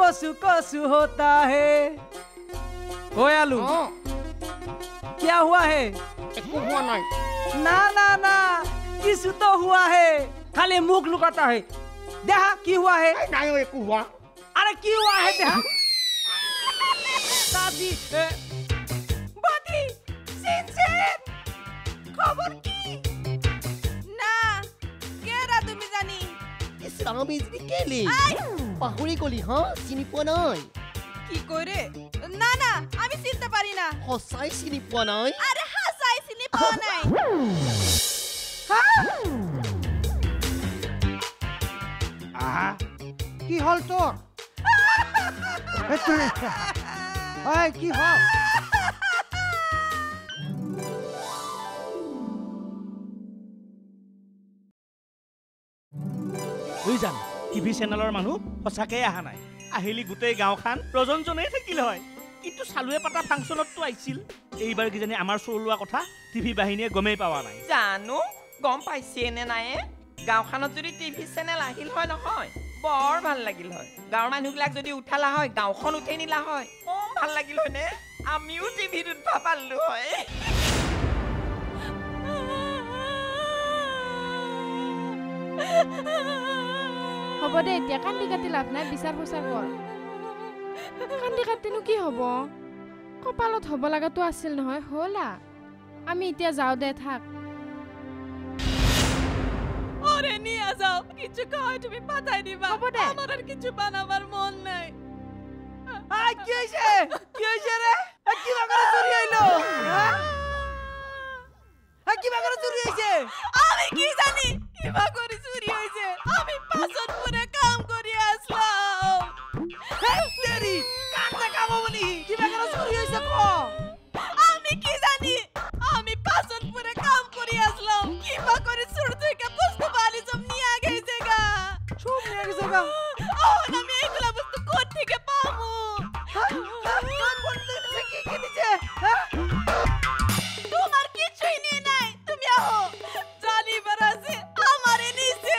कोसू कोसू होता है। ओए आलू क्या हुआ है? हुआ नहीं। ना ना ना किस तो हुआ है, खाली मुख लुकाता है। देखा की हुआ है? नहीं एक हुआ। अरे की हुआ है देखा। दादी बादी सिंचेन खबर की ना केरा তুমি জানি ইসলামী জিনি কেলি পাহৰি গলি হা চিনি পোৱা নাই কি কইরে না না আমি চিনতে পারি না সঁচাই চিনি পোৱা নাই আরে হাসাই চিনি পাওয়া নাই আহা কি হল তোর? এই কি হল? বুঝান টিভি চেনেলৰ মানুহ সঁচাকৈ অহা নাই আহিলি গোটেই গাঁওখান প্ৰজনজনেই থাকিল হয় কিন্তু চালুৱে পাতা ফাংচনততো আহিছিল এইবাৰ কিজানি আমাৰ শ্ব' লোৱা কথা টিভি বাহিনীয়ে গমেই পোৱা নাই জানো গম পাইছে নে নাই গাঁওখনত যদি টিভি চেনেল আহিল হয় নহয় বৰ ভাল লাগিল হয় গাঁৱৰ মানুহবিলাক যদি উঠালা হয় গাঁওখন উঠাই নিলা হয় কম ভাল লাগিল হয় নে আমিও টিভিত উঠবা পাৰলো হয় হ'ব দে এতিয়া কান্দি কাটি লাভ নাই বিচাৰ খোচাৰ কৰ কান্দি কাটিনো কি হ'ব কপালত হ'ব লগাটো আছিল নহয় হ'লা আমি এতিয়া যাওঁ দে থাক ওরে নিয়ে যাও কিছু খাওয়াই তুমি পাঠাই দিবা আমার আর কিছু বানাবার মন নাই আই কি হইছে রে কি বাগরে চুরি হইলো হ্যাঁ কি বাগরে চুরি হইছে আমি কি জানি কি বাগরে চুরি হইছে আমি পাঁচনপুরে কাম করি আসলাম এই তেরি কান্দা কামবনি কি বাগরে চুরি হইছে ক আমি কি জানি আমি পাঁচনপুরে কাম করি আসলাম কি বাগরে চুরি থেকে বস্তু বালি সব নিয়ে গেছে গা সব নিয়ে গেছে গা ও না আমি এগুলা বস্তু কোথা থেকে পাবো কি নিচে তোমার কিছুই নেই নাই তুমি আহো জানি বারাসে আমারে নিচে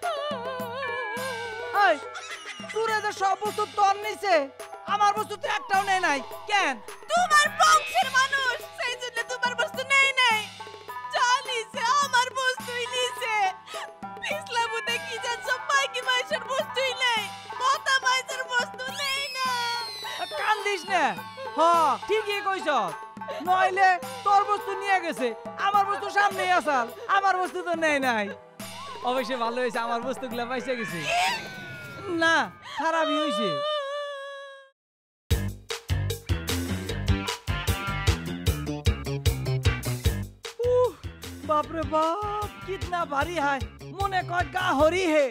এই তোরে যে সব বস্তু তোর নিচে আমার বস্তু তো একটাও নেই নাই কেন তোমার বংশের মানুষ সেই জন্য তোমার বস্তু নেই নাই জানিছে আমার বস্তুই নিচে পিছলাবুতে কি জান সব মাইকি মাইশের বস্তুই নেই মতা মাইশের বস্তু নেই না কান্দিস না হ্যাঁ ঠিকই কইছ নইলে তোর বস্তু নিয়ে গেছে আমার বস্তু সামনেই আসাল আমার বস্তু তো নেই নাই অবশ্যই ভালো হয়েছে আমার বস্তুগুলো পাইছে গেছে না খারাপই হয়েছে बाप रे बाप कितना भारी है मुने कोई का होरी है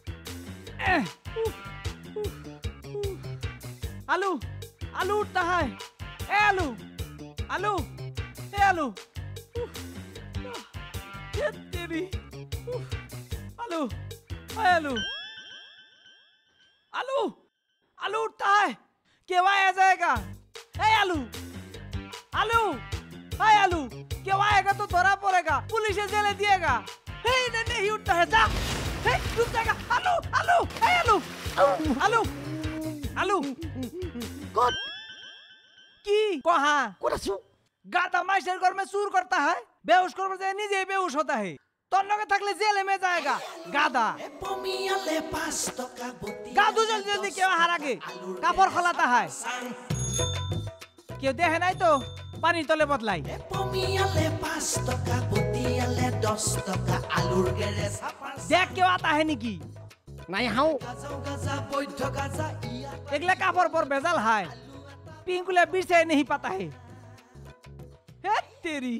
आलू आलू उठता है ए आलू आलू ए आलू ये तेरी आलू ए आलू आलू आलू उठता है केवा आ जाएगा ए आलू आलू हाय आलू क्यों आएगा तो धरा पड़ेगा पुलिस जेल दिएगा नहीं उठता है जा रुक जाएगा आलू आलू हाय आलू आलू आलू कौन की कहाँ गाता मास्टर घर में सूर करता है बेहोश कर बजाय नीचे बेहोश होता है तन्नों थकले जेल में जाएगा गादा गादू जल्दी जल्दी क्यों हारा के कापड़ खलाता है क्यों देखे नहीं तो पानी तले बदलाई देख क्यों आता है निकी नहीं हाउ एकले काफर पर बेजाल है पिंकुले बीर से नहीं पता है तेरी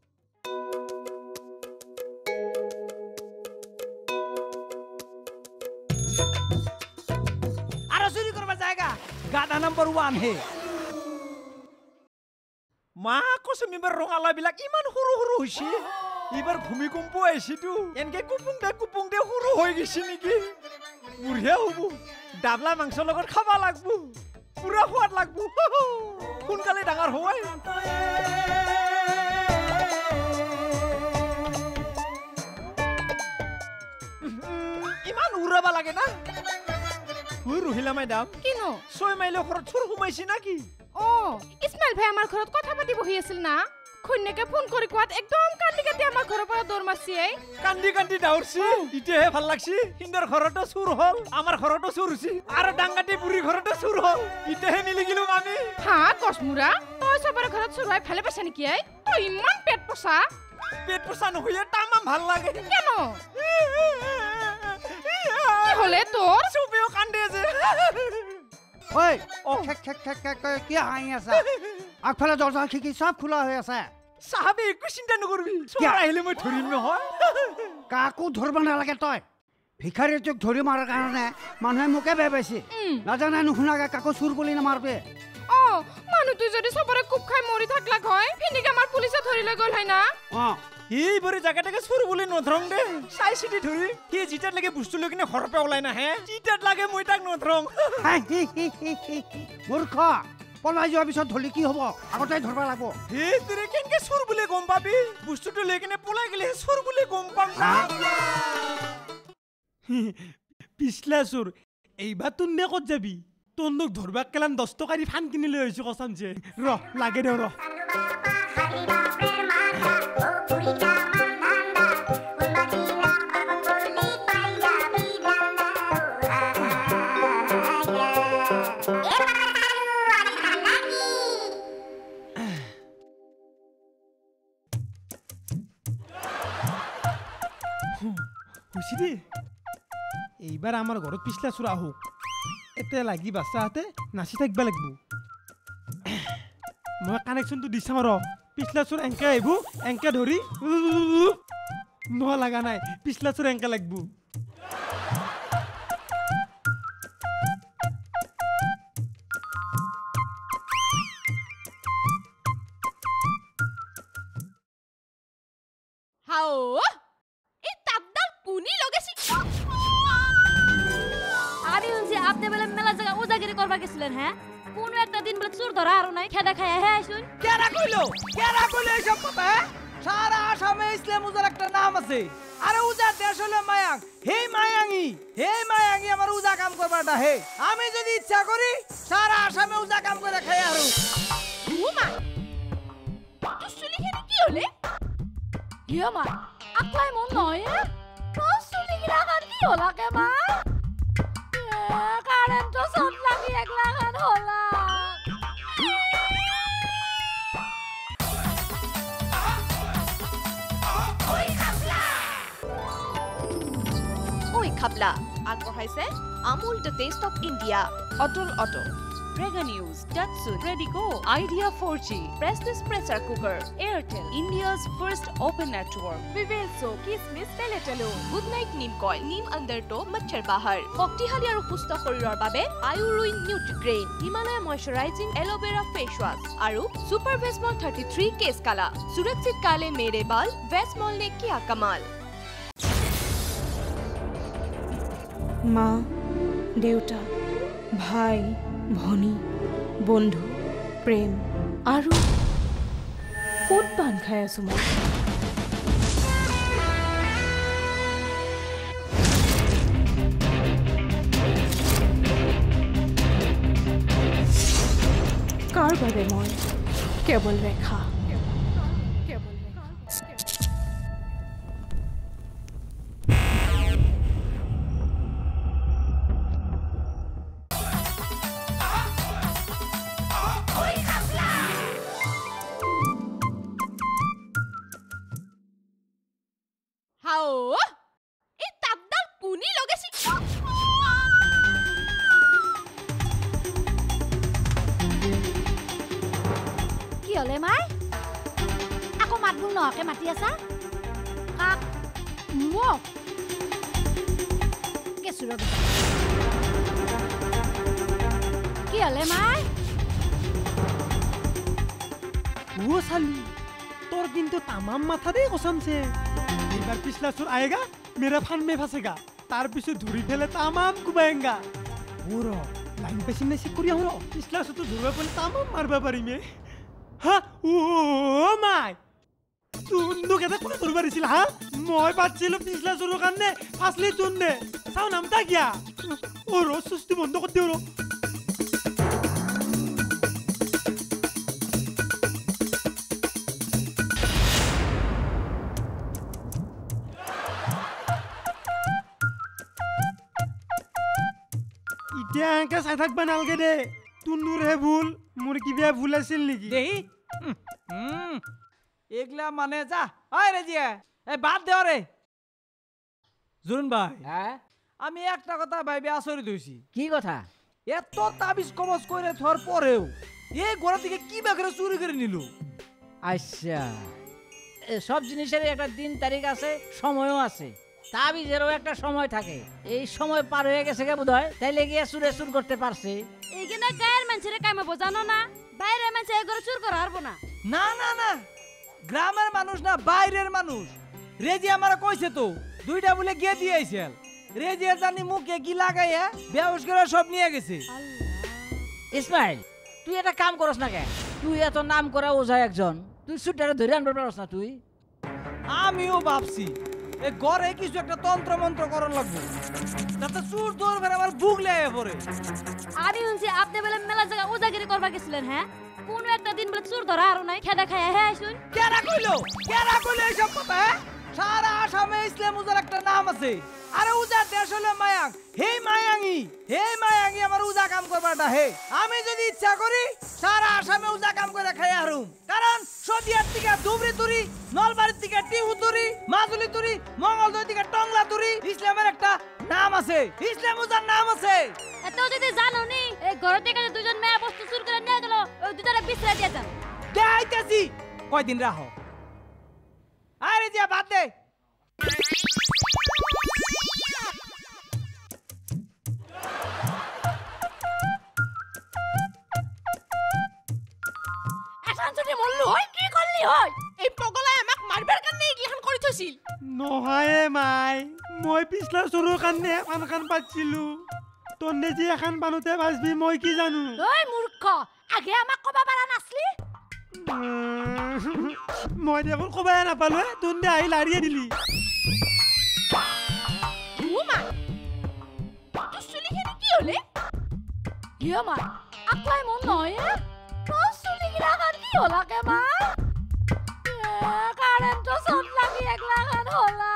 आरो चुरी करवा जाएगा गाधा नंबर 1 है মা কসম এবাৰ ৰঙালাবিলাক ইমান সৰু সৰু হৈছে এবাৰ ভূমিকম্প আহিছিটো এনেকে কুপুং দে সৰু হৈ গৈছে নেকি বুঢ়িয়া হ'ব ডাবলা মাংস লগত খাবা লাগব পুৰা সোৱাদ লাগব সোনকালে ডাঙৰ হয় ইমান উৰাবা লাগে না রহিলা মাইদাম কিনো 6 মাইলৰ ঘৰত চোৰ সোমাইছি নাকি ইসমাইল ভাই আমার ঘৰত কথা পাতি বহি আছিল না খুন্নেকে ফোন কৰি কোৱাত একদম কান্দি কাটি আমাৰ ঘৰৰ পৰা দৌৰ মাৰছি কান্দি কান্দি দাউৰছি ইতেহে ভাল লাগছি হিন্দৰ ঘৰতো চোৰ হল আমাৰ ঘৰতো চোৰ হৈছে আৰু ডাঙ্গাটি বুঢ়ী ঘৰতো চোৰ হল ইতেহে মিলি গিলো আমি হা কসমুৰা তই সবৰে ঘৰত চোৰ হৈ ভালে পাইছা নেকি তই ইমান পেট পোছা নহলে তামাম ভাল লাগে কেন কি হলে তোৰ চবেও কান্দে যে ওই কি হাঁহি আছা আগফালে দরজা খিকি সব খোলা হৈ আছে সাহাবে একো চিন্তা নকৰবি চোৰ আহিলে মই ধৰিম নহয় কাকো ধরব নালাগে তই ভিখাৰী তোক ধৰি মাৰাৰ কাৰণে মানুহে মোকে বেয়া পাইছে নাজানে নুশুনাকে কাকো চুৰ বুলি নামাৰবে মানুহটো যদি সবৰে কুপ খাই মৰি থাকলাক হয় ফিনিক আমাৰ পুলিচে ধৰি লৈ গল হয় না এইবারে জায়গাটাকে চোর বলে নধরং দে চাই চিটি ধরি কি জিটাত লাগে বস্তু লৈ কিনে ঘৰৰ পৰা ওলাই নাহে জিটাত লাগে মই তাক নধরং মূৰ্খ পলাই যোৱাৰ পিছত ধলি কি হব আগতে ধৰবা লাগব এই তোৰে কেনকে চোৰ বুলি গম পাবি বস্তুটো লৈ কিনে পলাই গলে চোৰ বুলি গম পাম না পিছলা চোৰ এইবাৰ তোৰ নে ক'ত যাবি তোক ধৰবাক কেলান 10 টকা দি ফান কিনি লৈ আহিছো কসাম যে ৰ লাগে দে ৰ এইবাৰ আমাৰ ঘৰত পিছলা চোৰ আহোক এতিয়া লাগি বাচ্চাহাতে নাচি থাকিব লাগিব মই কানেকশ্যনটো দি চাওঁ ৰ পিছলা চোৰ এংকে আহিব এংকে ধৰি নহয় লগা নাই পিছলা চোৰ এংকে লাগিব কোন একটা দিন বলে চোর ধরা আর নাই খেদা খায় হে শুন কেরা কইলো এই সব কথা সারা আসামে ইসলাম উজার একটা নাম আছে আরে উজা দেশ হলো মায়াং হে মায়াঙ্গি আমার উজা কাম করবাটা হে আমি যদি ইচ্ছা করি সারা আসামে উজা কাম করে খাই আরু ঘুমা তুই শুনি হেনে কি হলে ইয়া মা আকলাই মন নয় তোর শুনি গিলাগান কি হলা কে মা কারেন্ট তো সব লাগি এক লাগান হলা Khapla আগবঢ়াইছে Amul the taste of India অটল অটো Prega News, Datsun, Redigo, Idea 4G, Prestige Pressure Cooker, Airtel, India's first open network, Vivel Soap, Kismis Peletalo, Good Night Neem Coil, Neem Underto, Machhar Bahar, Shaktiশালী আৰু সুস্থ শৰীৰৰ বাবে Ayurved Nutrigrain, Himalaya Moisturizing Aloe Vera Face Wash, আৰু Super Vesmol 33 Case Kala, Surakshit Kale Mere Bal, Vesmol ne kiya kamal. মা দেউতা ভাই ভনী বন্ধু প্ৰেম আৰু ক'ত বান খাই আছো মই কাৰ বাবে মই কেৱল ৰেখা মাতি আছা কাক মোক কেছুৰ কি হলে মাই ও সালু তোর কিন্তু তামাম মাথা দে কসমছে এবার পিছলা চোর আয়েগা মেরা ফান মে ফাসেগা তার পিছু ধরি ফেলে তামাম কুবায়েঙ্গা ওর লাইন পেছি মেসি করি হলো পিছলা চোর তো ধরবা পড়ে তামাম মারবা পারি মে হা ও মাই তোক এটা কোনে ধরবা দিছিল হা মই পাচ্ছিল পিছলা চোরের কারণে ফাসলি তুন দে চাও নামটা কিয়া ও ৰ সুস্তি বন্ধ কৰি দিও ৰ এতিয়া এনেকে চাই থাকবা নালগে দে তুন্দুৰহে ভুল মোৰ কিবা ভুল আছিল নেকি দেহি এগলা মানে যা হয় রেজিয়া এই বাদ দেও রে জুরুন ভাই হ্যাঁ আমি একটা কথা ভাইবে আচরিত হইছি কি কথা এত তাবিজ কবজ করে থর পরেও এই ঘর থেকে কি বাকরে চুরি করে নিল আচ্ছা সব জিনিসের একটা দিন তারিখ আছে সময়ও আছে তাবিজেরও একটা সময় থাকে এই সময় পার হয়ে গেছে কে বোধ হয় তাইলে গিয়ে চুরে চুর করতে পারছে এইখানে গায়ের মানুষের কামে বোঝানো না বাইরের মানুষ এগুলো চুর করা হারবো না না না না গ্রামের মানুষ না বাইরের মানুষ রেজি আমারে কইছে তো দুইটা বলে গিয়ে দিয়ে আইছেল রেজি জানি মুখে কি লাগাইয়া বেহুশ করে সব নিয়ে গেছে ইসমাইল তুই একটা কাম করস না কে তুই এত নাম করা ওঝা একজন তুই সুটারে ধরে আনতে পারস না তুই আমিও ভাবছি এই ঘরে কিছু একটা তন্ত্র মন্ত্র করন লাগবে যাতে চুর দৌড় ফের আমার বুক লেগে পড়ে আমি শুনছি আপনি বলে মেলা জায়গা ওজাগিরি করবা গেছিলেন হ্যাঁ কোন একটা দিন বলে চুর ধরা আর নাই খেদা খায় হ্যাঁ শুন কেরা কইলো এইসব কথা হ্যাঁ? সারা আসামে ইসলাম উজার একটা নাম আছে আরে উজার দেশ হলো মায়াং হে মায়াঙ্গি আমার উজা কাম করবাটা হে আমি যদি ইচ্ছা করি সারা আসামে উজা কাম করে খাই হারুম কারণ সদিয়ার থেকে ধুবড়ি তুরি নলবাড়ির থেকে টিহু তুরি মাজুলি তুরি মঙ্গলদৈ থেকে টংলা তুরি ইসলামের একটা নাম আছে ইসলাম উজার নাম আছে এত যদি জানো নি এই ঘর থেকে যে দুজন মেয়ে বস্তু চুর করে নিয়ে গেল ওই দুটারে বিছরা দিয়ে যান দেখাইতেছি কয়দিন রাখো আরে যা বাদ দে এখন যদি মল্লু হয় কি করলি হয় এই পগলাই আমাক মারবার কারণে ইগলাখান কৰি থৈছিল নহয় মাই মই পিছলা চুৰৰ কাৰণে এখন পাতিছিলো তন্নে যি এখন বানোতে বাজবি মই কি জানো ওই মূর্খ আগে আমাক কবা পারা নাছলি মই দেখোন কবাই নাপালো তন্নে আহি লাৰিয়ে দিলি উমা তুই চুলিখিনি কি হলে ইয়া মা আকলাই মন নয় তোর চুলিগিরা কার কি হলা কে মা কারেন্ট তো সব লাগি একলা গান হলা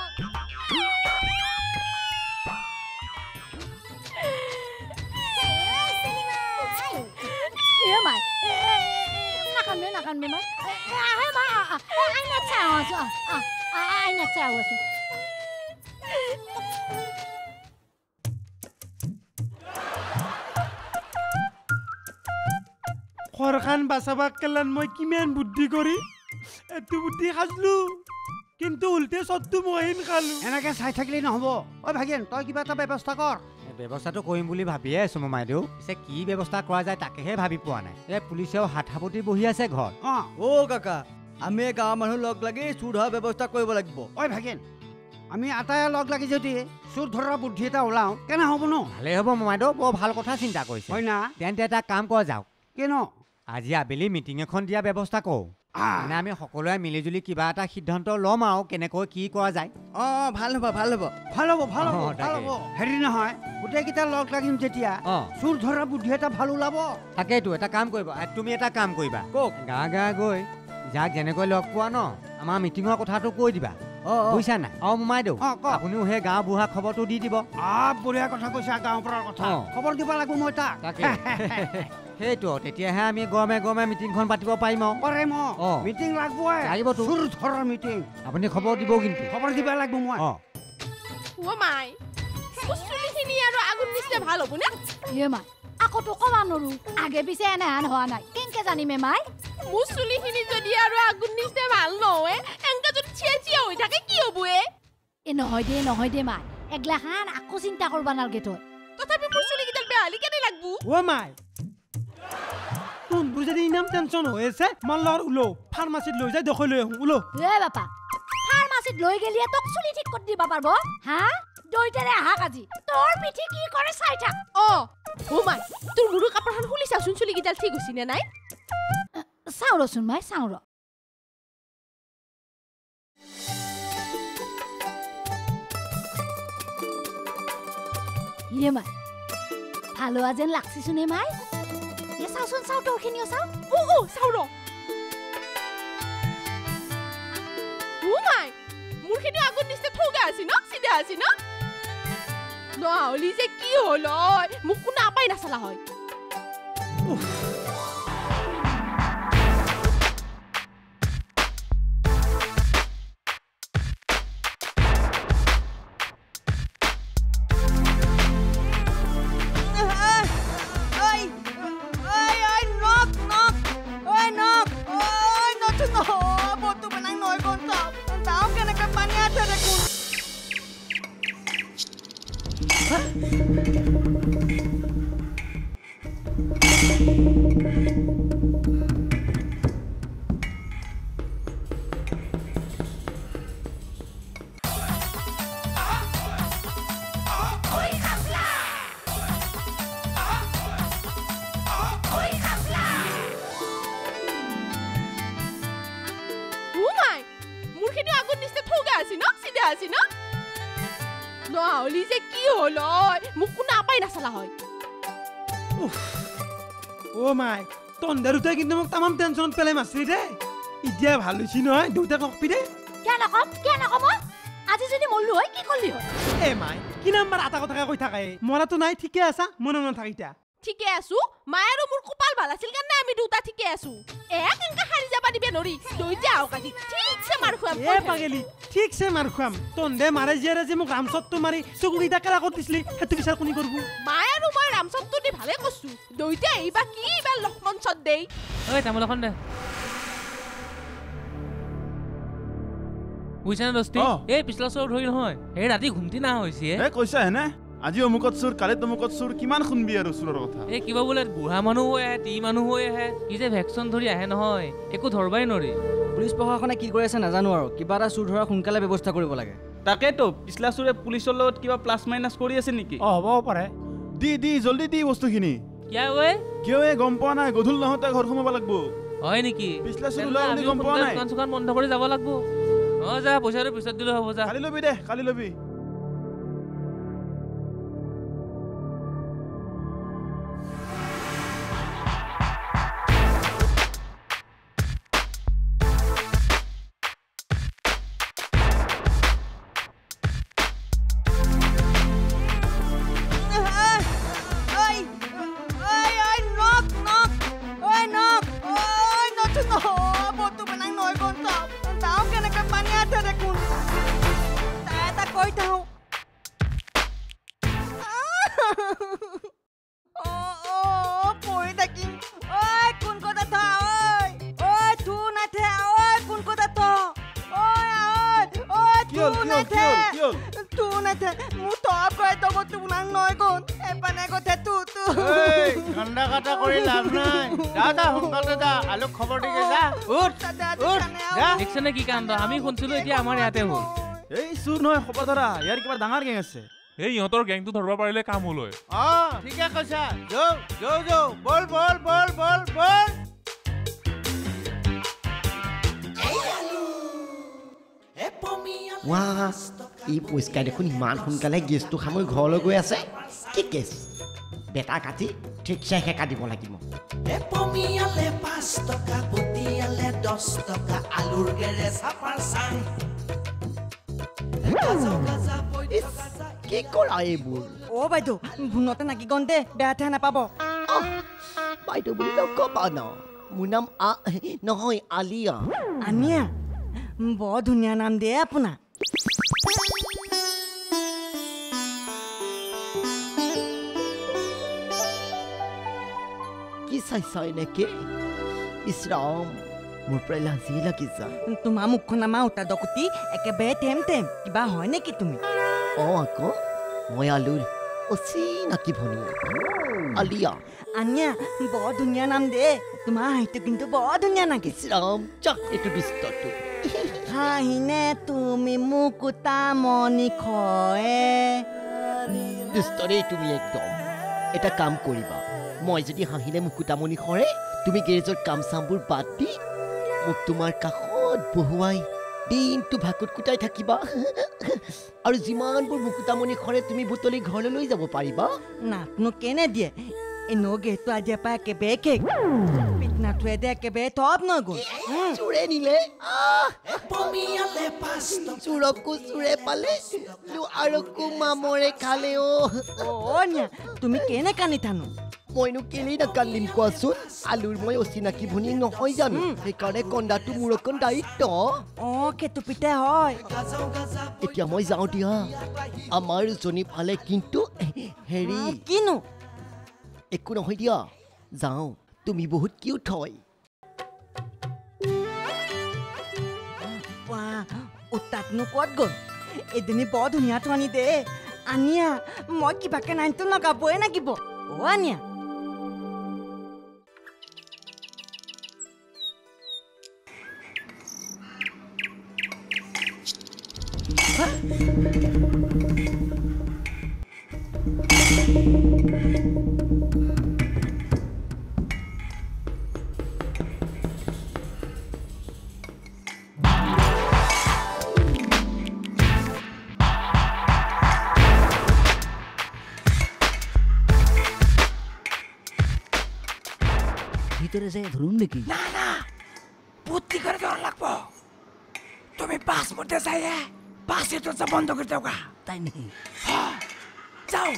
ইয়া মা নাকান মে মা আহে মা আইনা চাও আইনা চাও ঘৰখন বাচাবাক কেলান মই কিমান বুদ্ধি কৰি এটো বুদ্ধি খাজলো কিন্তু উল্টে সত্তু মহিন খালো এনেকে চাই থাকিলে নহব ঐ ভাগিন তই কিবা এটা ব্যৱস্থা কৰ ব্যৱস্থাটো কৰিম বুলি ভাবিয়ে আছো মামাইদেউ পিছে কি ব্যৱস্থা কৰা যায় তাকেহে ভাবি পোৱা নাই এই পুলিচেও হাতহাপতি বহি আছে ঘৰ অ কাকা আমি গাঁৱৰ মানুহ লগ লাগি চুৰ ধৰাৰ ব্যৱস্থা কৰিব লাগিব ঐ ভাগিন আমি আটাই লগ লাগি যদি চুৰ ধৰাৰ বুদ্ধি এটা ওলাওঁ কেনে হ'ব ন ভালেই হ'ব মামাইদেউ বৰ ভাল কথা চিন্তা কৰিছে হয় না তেন্তে এটা কাম কৰা যাওক কেন আজি আবেলি মিটিং এখন দিয়া ব্যৱস্থা কৰোঁ মানে আমি সকলোৱে মিলিজুলি কিবা এটা সিদ্ধান্ত ল'ম আৰু কেনেকৈ কি কৰা যায় ভাল হ'ব হেৰি নহয় গোটেইকেইটা লগ লাগিম যেতিয়া চুৰ ধৰাৰ বুদ্ধি এটা ভাল ওলাব তাকেইতো এটা কাম কৰিবা তুমি এটা কাম কৰিবা কওক গা গৈ যাক যেনেকৈ লগ পোৱা ন আমাৰ মিটিঙৰ কথাটো কৈ দিবা বুজিছা নাই মামাইদেউ আপুনিও সেই গাঁও বুঢ়া খবৰটো দি দিব বঢ়িয়া কথা কৈছা গাঁৱৰ পৰা কথা খবৰ দিব লাগিব মই তাক সেইটো তেতিয়াহে আমি গৰমে গৰমে মিটিংখন পাতিব পাৰিম মিটিং লাগিবতো চুৰ ধৰাৰ মিটিং আপুনি খবৰ দিব কিন্তু খবৰ দিব লাগিব মই ও মাই চুলিখিনি আৰু আগুন নিচে ভাল হ'ব না হে মাই আকৌ তো কবা নৰু আগে পিছে এনে হান হোৱা নাই কেনকে জানিমে মাই মোৰ চুলিখিনি যদি আৰু আগুন নিচে ভাল নহয় এংকা যদি চিয়া হৈ থাকে কি হ'ব এ নহয় দে মাই এগলাখান আকৌ চিন্তা কৰবা নালগে তই তথাপি মোৰ চুলিকিডাল বেহালি কেনে লাগবো ও মাই তোৰ যদি ইনাম টেনচন হৈ আছে মান লৰ উলো ফাৰ্মাসীত লৈ যাই দেখৈ লৈ আহোঁ উলো এ বাপা ফাৰ্মাসীত লৈ গেলিয়ে তোক চুলি ঠিক কৰি দিবা পারবো হ্যাঁ দইটারে আহা কাজি তোর পিঠি কি করে চাই থাক ও মাই তোর মুরু কাপড়খান খুলি চাচোন চুলি গিডাল ঠিক হইছি না নাই চাও রসুন মাই চাও র ইয়ে মাই ভাল হোৱা যেন লাগছিচোনে মাই এ চাওচোন চাও তোৰখিনিও চাও চাও ৰ মাই মোৰখিনি আগত নিচে ঠগা আছে ন সিধা আছে ন নহলি যে কি হল মোক কোনা পাই নাছলা হয় নহলি যে কি হল মোক কোনা পাই নাছলা হয় ও মাই তন্দাৰুতে কিন্তু মোক তামাম টেনচনত পেলাই মাছলি দে এতিয়া ভাল হৈছি নহয় দেউতা নকপি দে কিয় নকম আজি যদি মল্লু হয় কি করলি হয় এ মাই কি নাম্বাৰ আটা কথাকে কৈ থাকে মৰাটো নাই ঠিকে আছা মনে মনে থাকিতা ঠিকে আছো মাই আৰু মোৰ কপাল ভাল আছিল কাৰণে আমি দুটা ঠিকে আছো কেনকা হাৰি যাবা দিবে নৰি দইতে আও কাটি ঠিকছে মাৰ খুৱাম এ পাগেলি ঠিকছে মাৰ খুৱাম তন্দে মাৰে জিয়াৰে যে মোক ৰামচতটো মাৰি চকুকেইটা কেলা কৰি দিছিলি সেইটো বিচাৰ কোনি কৰবো মাই আৰু মই ৰামচতটো দি ভালে কৈছো দইতে এইবা কি বা লক্ষ্মণ চত দেই ঐ তামোল এখন দে বুইছানে দস্তি এই পিছলা চোৰ ধৰি নহয় এই ৰাতি ঘুমটি না হৈছে এ কৈছা হেনে আজি অমুকত চোৰ কালি তমুকত চোৰ কিমান শুনবি আৰু চোৰৰ কথা এই কিবা বোলে বুঢ়া মানুহ হৈ আহে টি মানুহ হৈ আহে কি যে ভেকচিন ধৰি আহে নহয় একো ধৰবাই নৰি পুলিচ প্ৰশাসনে কি কৰি আছে নাজানো আৰু কিবা এটা চোৰ ধৰা সোনকালে ব্যৱস্থা কৰিব লাগে তাকেতো পিছলা চোৰে পুলিচৰ লগত কিবা প্লাছ মাইনাছ কৰি আছে নেকি হ'ব পাৰে দি জলদি দি বস্তুখিনি কিয় গম পোৱা নাই গধূল নহওঁতে ঘৰ সোমাব লাগব হয় নেকি পিছলা চোৰ ওলাই বুলি গম পোৱা নাই দোকান বন্ধ কৰি যাব লাগব যা পইচাটো পিছত দিলে হ'ব যা কালি লবি দে কালি লবি কি কাণ্ড আমি শুনছিলো এতিয়া আমাৰ ইয়াতে হ'ল এই চুৰ নহয় খবৰ ধৰা ইয়াৰ কিবা ডাঙৰ গেং আছে এই ইহঁতৰ গেংটো ধৰবা পাৰিলে কাম হ'ল হয় ঠিকে কৈছা যৌ বল এই পৰিষ্কাৰ দেখোন ইমান সোনকালে গেছটো সামৰি ঘৰলৈ গৈ আছে কি কেছ বেটা কাটি ঠিকছে সেকা দিব লাগিব পমিয়ালে 5 টকা বুটিয়ালে 10 টকা আলুৰ গেৰে চাপাৰ চাই কি কৰা এইবোৰ বাইদেউ ভুনতে নাকি গন্তে বেয়াতে নাপাব বাইদেউ বুলি নকবা ন মোৰ নাম নহয় আলিয়া আনিয়া বৰ ধুনীয়া নাম দিয়ে আপোনাৰ কি চাই নেকি ইছৰাম মোৰ প্ৰায় লাজি লাগিছা তোমাৰ মুখখন আমাৰ উতা দকুতি একেবাৰে টেম কিবা হয় নেকি তুমি আকৌ মই আলুৰ অচিনাকি ভনী আলিয়া আনিয়া বৰ ধুনীয়া নাম দে তোমাৰ হাঁহিটো কিন্তু বৰ ধুনীয়া নাকি ইছৰাম চাক এইটো দুষ্টটো হাঁহিনে তুমি মুকুতা মণি খয়ে দুষ্টৰে তুমি একদম এটা কাম কৰিবা মই যদি হাঁহিলে মুকুতামণি সৰে তুমি গেৰেজৰ কাম চামবোৰ বাদ দি মোক তোমাৰ কাষত বহুৱাই দিনটো ভাকুত কুটাই থাকিবা আৰু যিমানবোৰ মুকুতামণি খৰে তুমি বুটলি ঘৰলৈ লৈ যাব পাৰিবা নাতনো কেনে দিয়ে এনো গেটো আজি পা একেবাৰে কেক পিকনাটোৱে দে একেবাৰে টপ নগ'ল চোৰে নিলে চোৰকো চোৰে পালে আৰুকো মামৰে খালে নিয়া তুমি কেনে কান্দি থানো মইনো কেলেই নাকান্দিম কোৱাচোন আলুৰ মই অচিনাকি ভনী নহয় জানো সেইকাৰণে কন্দাটো মোৰ অকণ দায়িত্ব সেইটো পিতে হয় এতিয়া মই যাওঁ দিয়া আমাৰ জনী ফালে কিন্তু হেৰি কিনো একো নহয় দিয়া যাওঁ তুমি বহুত কিউট হয় তাতনো ক'ত গ'ল এদিনী বৰ ধুনীয়াটো আনি দে আনিয়া মই কিবাকে নাইনটো লগাবই লাগিব আনিয়া ভিতরে যাই ধরুন নাকি না না বুদ্ধি করে ধর লাগবো তুমি পাস মধ্যে যাই পাশে তো বন্ধ করে দাও তাই নাকি যাও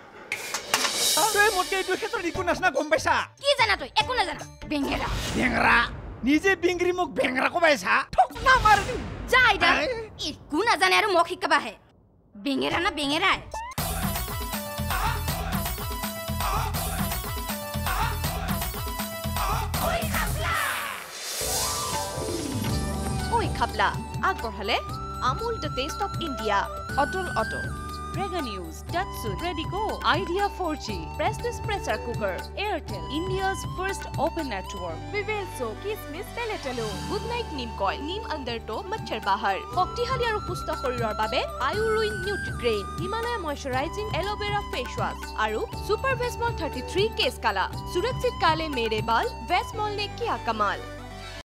তই মোতকে এইটো ক্ষেত্ৰত একো নাচনা গম পাইছা কি জানা তই একো নাজানা বেঙেৰা বেঙৰা নিজে বিংগৰি মোক বেঙৰা কবাইছা ঠক না মাৰ যাই দা একো নাজানে আৰু মোক শিকাবাহে বেঙেৰা না বেঙেৰাই Khapla, আগবঢ়ালে Amul the Taste of India, Otol Auto, Prega News, Datsun, Ready Go, Idea 4G, Prestige Pressure Cooker, Airtel, India's first open network, Vivel Soap, Kismis Peletalo, Good Night Neem Coil, Neem Undertow, Machhar Bahar, Shaktiশালী আৰু সুস্থ শৰীৰৰ বাবে Ayurved Nutrigrain, Himalaya Moisturizing Aloe Vera Face Wash, আৰু Super Vesmol 33 Case Kala, Surakshit Kale Mere Bal, Vesmol ne kiya kamal.